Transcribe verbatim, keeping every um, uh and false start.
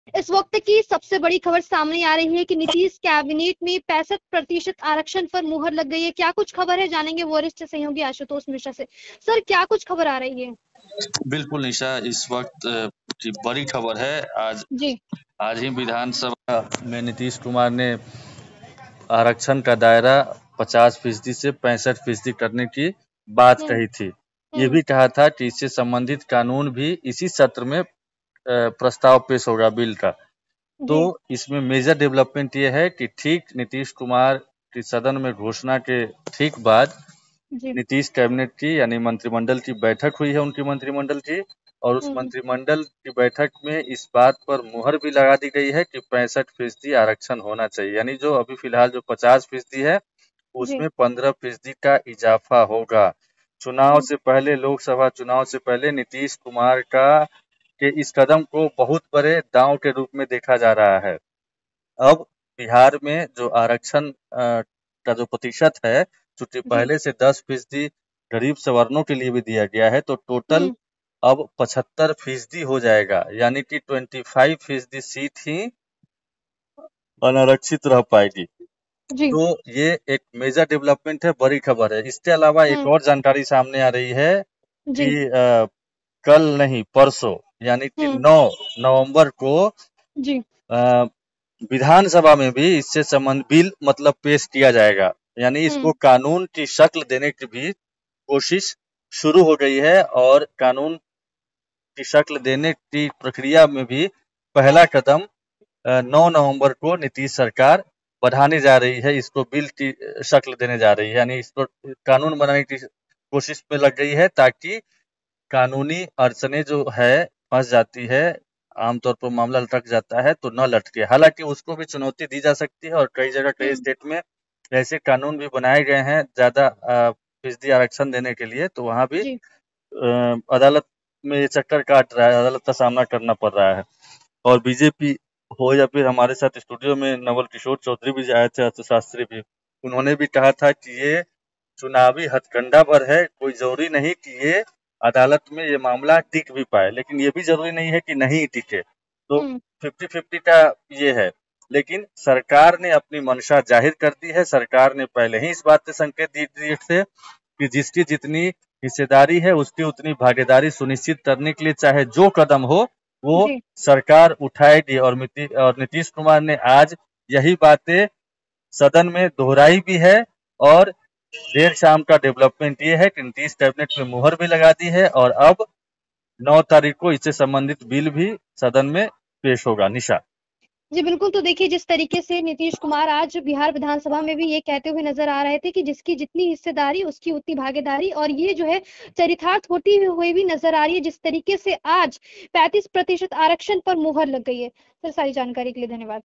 इस वक्त की सबसे बड़ी खबर सामने आ रही है कि नीतीश कैबिनेट में पैंसठ प्रतिशत आरक्षण पर मुहर लग गई है। क्या कुछ खबर है, जानेंगे वरिष्ठ सहयोगी आशुतोष मिश्रा से। सर, क्या कुछ खबर आ रही है? बिल्कुल निशा, इस वक्त की बड़ी खबर है। आज जी। आज ही विधानसभा में नीतीश कुमार ने आरक्षण का दायरा पचास फीसदी से पैंसठ फीसदी करने की बात हम्म। कही थी। ये हम्म। भी कहा था कि इससे संबंधित कानून भी इसी सत्र में प्रस्ताव पेश होगा बिल का। तो जी। इसमें मेजर डेवलपमेंट ये है कि ठीक नीतीश कुमार की सदन में घोषणा के ठीक बाद जी। नीतीश कैबिनेट की यानी मंत्रिमंडल की बैठक हुई है उनकी मंत्रिमंडल की, और उस हम्म। मंत्रिमंडल की बैठक में इस बात पर मुहर भी लगा दी गई है कि पैंसठ फीसदी आरक्षण होना चाहिए। यानी जो अभी फिलहाल जो पचास फीसदी है जी। उसमें पंद्रह फीसदी का इजाफा होगा। चुनाव हम्म। से पहले, लोकसभा चुनाव से पहले नीतीश कुमार का के इस कदम को बहुत बड़े दांव के रूप में देखा जा रहा है। अब बिहार में जो आरक्षण अ, का जो प्रतिशत है, चूंकि जी। पहले से दस फीसदी गरीब सवर्णों के लिए भी दिया गया है, तो टोटल हम्म। अब पचहत्तर फीसदी हो जाएगा। यानी कि पच्चीस फीसदी सीट ही अनारक्षित रह पाएगी। जी। तो ये एक मेजर डेवलपमेंट है, बड़ी खबर है। इसके अलावा एक हम्म। और जानकारी सामने आ रही है कि जी। अ, कल नहीं परसों यानी कि हम्म। नौ नवंबर को जी। अ, विधानसभा में भी इससे संबंध बिल मतलब पेश किया जाएगा। यानी इसको हम्म। कानून की शक्ल देने की भी कोशिश शुरू हो गई है, और कानून की शक्ल देने की प्रक्रिया में भी पहला कदम नौ नवंबर को नीतीश सरकार बढ़ाने जा रही है। इसको बिल की शक्ल देने जा रही है, यानी इसको कानून बनाने की कोशिश में लग गई है, ताकि कानूनी अड़चने जो है फंस जाती है, आमतौर पर मामला लटक जाता है तो न लटके। हालांकि उसको भी चुनौती दी जा सकती है, और कई जगह कई हम्म। स्टेट में ऐसे कानून भी बनाए गए हैं ज्यादा अ, फीसदी आरक्षण देने के लिए, तो वहां भी जी। अ, अदालत में ये चक्कर काट रहा है, अदालत का सामना करना पड़ रहा है। और बीजेपी हो या फिर हमारे साथ स्टूडियो में नवल किशोर चौधरी भी आए थे, अर्थशास्त्री भी, उन्होंने भी कहा था कि ये चुनावी हथकंडा पर है। कोई जरूरी नहीं कि ये अदालत में ये मामला टिक भी पाए, लेकिन ये भी जरूरी नहीं है कि नहीं टिके। तो हम्म। फिफ्टी फिफ्टी का ये है। लेकिन सरकार ने अपनी मंशा जाहिर कर दी है। सरकार ने पहले ही इस बात से संकेत दी दिए थे कि जिसकी जितनी हिस्सेदारी है उसकी उतनी भागीदारी सुनिश्चित करने के लिए चाहे जो कदम हो वो जी। सरकार उठाएगी। और नीति और नीतीश कुमार ने आज यही बातें सदन में दोहराई भी है। और देर शाम का डेवलपमेंट ये है कि नीतीश कैबिनेट में मुहर भी लगा दी है, और अब नौ तारीख को इससे संबंधित बिल भी सदन में पेश होगा। निशा। जी, बिल्कुल। तो देखिए, जिस तरीके से नीतीश कुमार आज बिहार विधानसभा में भी ये कहते हुए नजर आ रहे थे कि जिसकी जितनी हिस्सेदारी उसकी उतनी भागीदारी, और ये जो है चरितार्थ होती हुई भी नजर आ रही है, जिस तरीके से आज पैंतीस प्रतिशत आरक्षण पर मुहर लग गई है। सर, सारी जानकारी के लिए धन्यवाद।